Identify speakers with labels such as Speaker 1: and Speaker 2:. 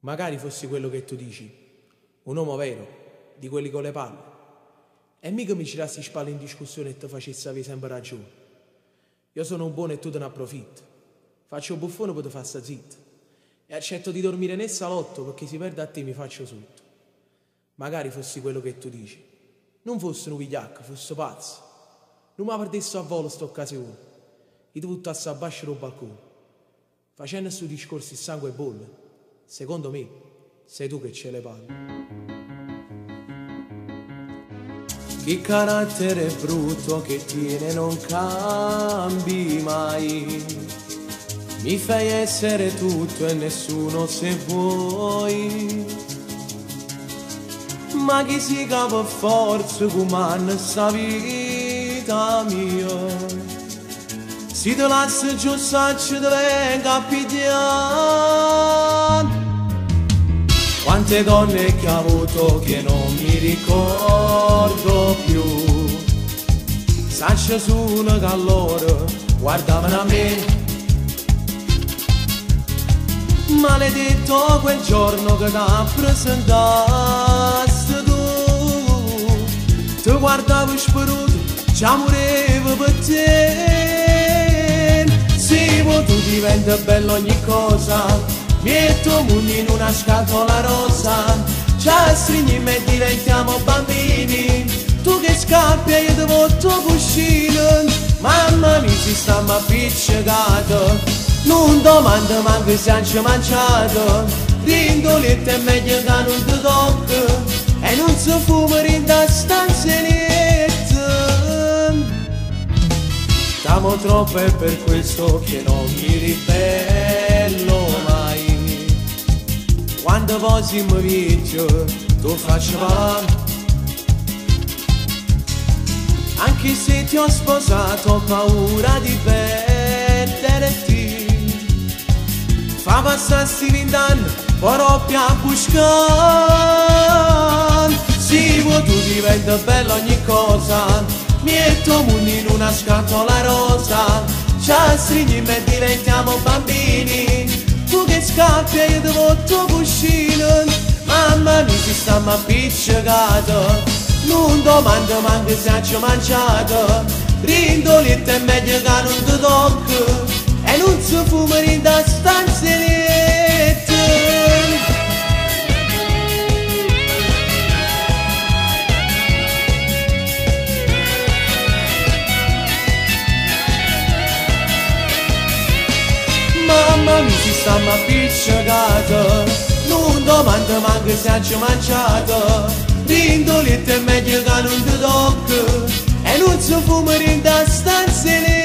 Speaker 1: Magari fossi quello che tu dici, un uomo vero, di quelli con le palle, e mica mi girassi le spalle in discussione e ti facessi avere sempre ragione. Io sono un buono e tu te ne approfitti. Faccio un buffone per te far sta zitta. E accetto di dormire nel salotto perché si perde a te mi faccio sotto. Magari fossi quello che tu dici. Non fossi un vigliacco, fossi pazzo. Non mi perdessi a volo sta occasione. E ti buttassi a bascio dal balcone. Facendo su discorsi il sangue bolle. Secondo me, sei tu che ce le palle. Che carattere brutto che tiene non cambi mai. Mi fai essere tutto e nessuno se vuoi. Ma chi si cava forza come sta vita mia. Si te lascia giù saccio te venga a pigliare. Quante donne che ho avuto che non mi ricordo più. Saccio solo che loro guardavano a me. Maledetto quel giorno che t'ha presentato tu. Ti guardavo speruto, ci amorevo per te. Sì, tu diventi bello ogni cosa. Metto mondo in una scatola rosa. Ci stringi e diventiamo bambini. Tu che scappi e io ti porto cuscino. Mamma mia si stiamo appiccicato. Non domanda manco se hanno mangiato. Rindoletta è meglio che non ti tocca. E non si fuma in da stanzetta. Stiamo troppo e per questo che non mi ribello mai. Quando poi si mi viggio, tu faccio parlare. Anche se ti ho sposato ho paura di perderti. Fa passare sti 20 anni, però a buscare. Sì, tu diventa bella ogni cosa. Metto mondo in una scatola rosa. Ci stringi e diventiamo bambini. Tu che scappi e io ti porto cuscino. Mamma mia si stiamo appiccicato. Non domanda manco se hanno mangiato. Rindoletta è meglio che non ti tocca. E non si fuma in da stanzetta. Mamma mia si stiamo appiccicato. Non domanda manco se hanno mangiato. Rindoletta è meglio che non ti tocca. E non si fuma in da stanzetta.